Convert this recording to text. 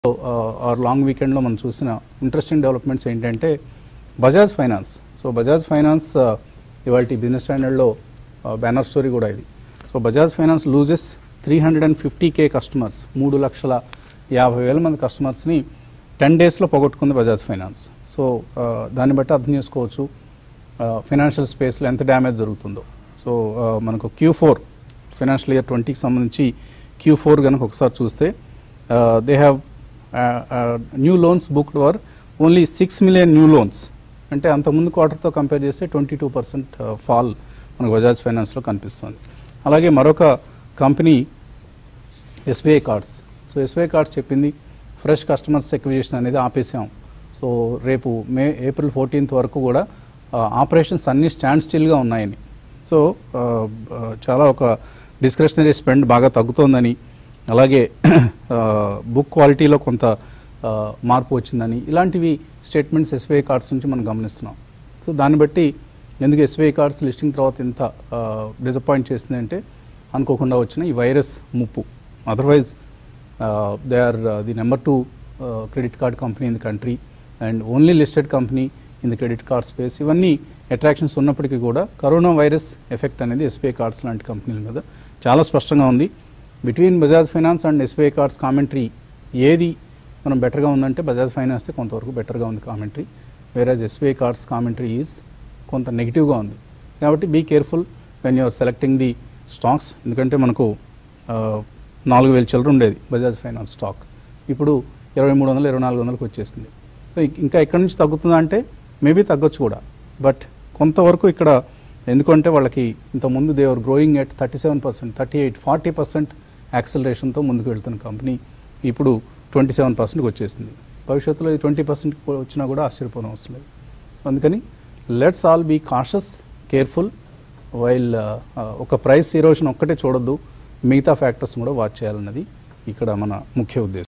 Are long వీకెండ్లో మనం చూసిన ఇంట్రెస్టింగ్ డెవలప్మెంట్స్ ఏంటంటే Bajaj Finance. So Bajaj Finance ఇవాళ బిజినెస్ స్టాండర్డ్లో బ్యానర్ స్టోరీ కూడా ఇది. So Bajaj Finance loses 350K customers, 3,50,000 మంది కస్టమర్స్ని 10 డేస్లో పోగొట్టుకుంది బజాజ్ ఫైనాన్స్. సో దాన్ని బట్టి అర్థం చేసుకోవచ్చు ఫైనాన్షియల్ స్పేస్లో ఎంత డ్యామేజ్ జరుగుతుందో. సో మనకు Q4 ఫైనాన్షియల్ ఇయర్ 20కి సంబంధించి Q4 కనుక ఒకసారి చూస్తే they have new loans booked were only 6 million new loans. అంటే అంతకుముందు క్వార్టర్తో కంపేర్ చేస్తే 22% ఫాల్ మనకు బజాజ్ ఫైనాన్స్లో కనిపిస్తుంది. అలాగే మరొక company SBI cards. So SBI cards చెప్పింది ఫ్రెష్ కస్టమర్స్ ఎక్విజిషన్ అనేది ఆపేసాం. సో రేపు ఏప్రిల్ 14th వరకు కూడా ఆపరేషన్స్ అన్నీ స్టాండ్ స్టిల్గా ఉన్నాయని. సో చాలా ఒక డిస్క్రిషనరీ స్పెండ్ బాగా తగ్గుతోందని, అలాగే బుక్ క్వాలిటీలో కొంత మార్పు వచ్చిందని, ఇలాంటివి స్టేట్మెంట్స్ SBI కార్డ్స్ నుంచి మనం గమనిస్తున్నాం. సో దాన్ని బట్టి ఎందుకు SBI కార్డ్స్ లిస్టింగ్ తర్వాత ఇంత డిసప్పాయింట్ చేసింది అంటే అనుకోకుండా వచ్చిన ఈ వైరస్ ముప్పు. Otherwise they are the number 2 credit card company in the country and only listed company in the credit card space. ఇవన్నీ అట్రాక్షన్స్ ఉన్నప్పటికీ కూడా కరోనా వైరస్ ఎఫెక్ట్ అనేది SBI కార్డ్స్ లాంటి కంపెనీల మీద చాలా స్పష్టంగా ఉంది. Between Bajaj Finance and SBI cards commentary ఏది మనం బెటర్గా ఉందంటే బజాజ్ ఫైనాన్స్ కొంతవరకు బెటర్గా ఉంది commentary, whereas SBI cards commentary is కొంత నెగిటివ్గా ఉంది. కాబట్టి be careful when you're selecting the stocks. ఎందుకంటే మనకు 4,000 చిల్లర ఉండేది బజాజ్ ఫైనాన్స్ స్టాక్, ఇప్పుడు 2,300 2,400కి వచ్చేసింది. సో ఇంకా ఎక్కడి నుంచి తగ్గుతుందా అంటే మేబీ తగ్గొచ్చు కూడా, బట్ కొంతవరకు ఇక్కడ ఎందుకంటే వాళ్ళకి ఇంతకుముందు దే ఆర్ గ్రోయింగ్ ఎట్ 37%, 38%, 40% యాక్సలరేషన్తో ముందుకు వెళ్తున్న కంపెనీ ఇప్పుడు 27%కి వచ్చేసింది. భవిష్యత్తులో ఇది 20% వచ్చినా కూడా ఆశ్చర్యపోవడం అవసరం లేదు. అందుకని let's all be cautious, careful while ఒక ప్రైస్ ఈరోజున ఒక్కటే చూడొద్దు, మిగతా ఫ్యాక్టర్స్ కూడా వాచ్ చేయాలన్నది ఇక్కడ మన ముఖ్య ఉద్దేశం.